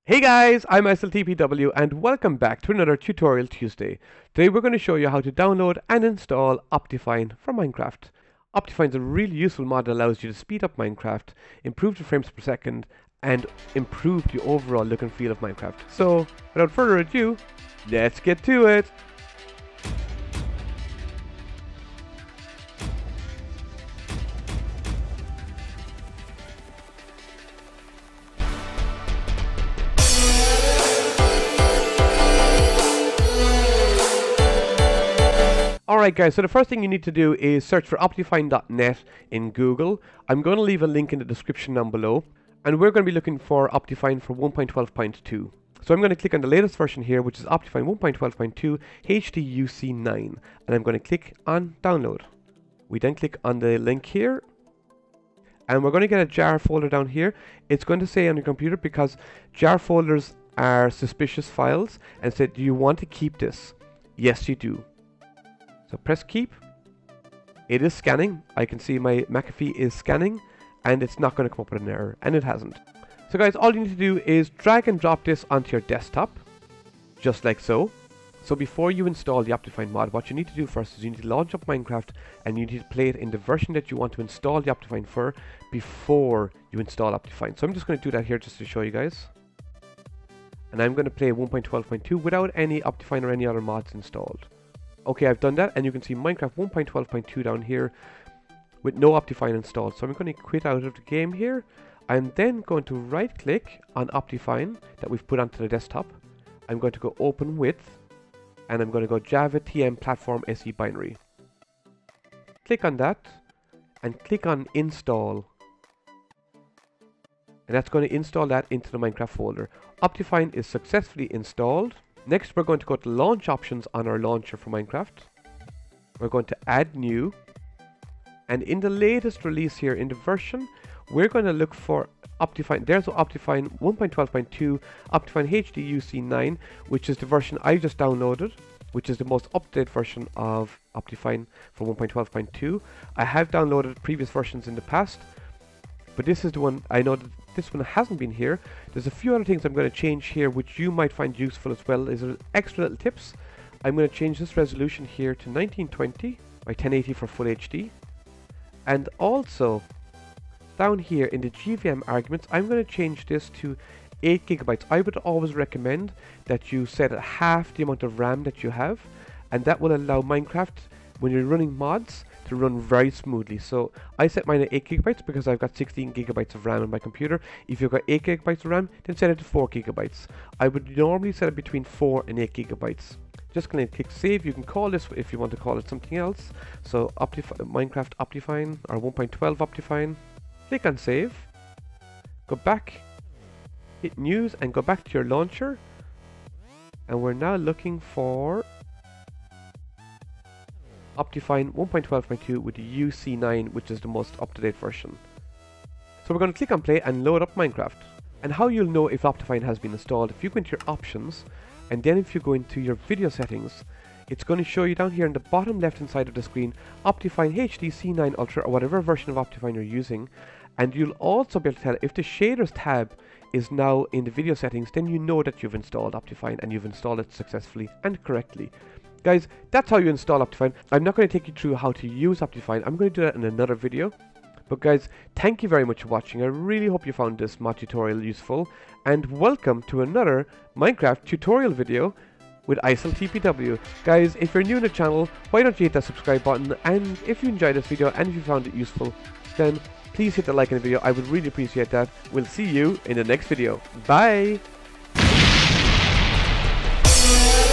Hey guys, I'm SLTPW and welcome back to another Tutorial Tuesday. Today we're going to show you how to download and install Optifine for Minecraft. Optifine is a really useful mod that allows you to speed up Minecraft, improve the frames per second, and improve the overall look and feel of Minecraft. So, without further ado, let's get to it! Alright guys, so the first thing you need to do is search for optifine.net in Google. I'm going to leave a link in the description down below. And we're going to be looking for Optifine for 1.12.2. So I'm going to click on the latest version here, which is Optifine 1.12.2 HDUC9. And I'm going to click on download. We then click on the link here. And we're going to get a jar folder down here. It's going to say on your computer because jar folders are suspicious files. And say, do you want to keep this? Yes, you do. So press keep. It is scanning. I can see my McAfee is scanning and it's not going to come up with an error, and it hasn't. So guys, all you need to do is drag and drop this onto your desktop, just like so. So before you install the Optifine mod, what you need to do first is you need to launch up Minecraft and you need to play it in the version that you want to install the Optifine for before you install Optifine. So I'm just going to do that here just to show you guys. And I'm going to play 1.12.2 without any Optifine or any other mods installed. Okay, I've done that, and you can see Minecraft 1.12.2 down here with no Optifine installed. So I'm going to quit out of the game here. I'm then going to right click on Optifine that we've put onto the desktop. I'm going to go open with, and I'm going to go Java TM Platform SE Binary. Click on that and click on install. And that's going to install that into the Minecraft folder. Optifine is successfully installed. Next, we're going to go to launch options on our launcher for Minecraft. We're going to add new. And in the latest release here in the version, we're going to look for Optifine. There's Optifine 1.12.2, Optifine HDUC9, which is the version I just downloaded, which is the most up-to-date version of Optifine for 1.12.2. I have downloaded previous versions in the past, but this is the one I know that this one hasn't been here. There's a few other things I'm going to change here which you might find useful as well. Is extra little tips. I'm going to change this resolution here to 1920 by 1080 for full HD. And also down here in the GVM arguments, I'm going to change this to 8 gigabytes. I would always recommend that you set at half the amount of RAM that you have, and that will allow Minecraft, when you're running mods, to run very smoothly. So I set mine at 8 gigabytes because I've got 16 gigabytes of RAM on my computer. If you've got 8 gigabytes of RAM, then set it to 4 gigabytes. I would normally set it between 4 and 8 gigabytes. Just going to click save. You can call this if you want to call it something else. So Minecraft Optifine or 1.12 Optifine. Click on save. Go back, hit news, and go back to your launcher. And we're now looking for Optifine 1.12.2 with the UC9, which is the most up-to-date version. So we're going to click on play and load up Minecraft. And how you'll know if Optifine has been installed, if you go into your options, and then if you go into your video settings, it's going to show you down here in the bottom left hand side of the screen, Optifine HD C9 Ultra or whatever version of Optifine you're using. And you'll also be able to tell if the shaders tab is now in the video settings, then you know that you've installed Optifine and you've installed it successfully and correctly. Guys, that's how you install Optifine. I'm not going to take you through how to use Optifine. I'm going to do that in another video. But guys, thank you very much for watching. I really hope you found this mod tutorial useful. And welcome to another Minecraft tutorial video with ISLTPW. Guys, if you're new to the channel, why don't you hit that subscribe button? And if you enjoyed this video and if you found it useful, then please hit the like in the video. I would really appreciate that. We'll see you in the next video. Bye!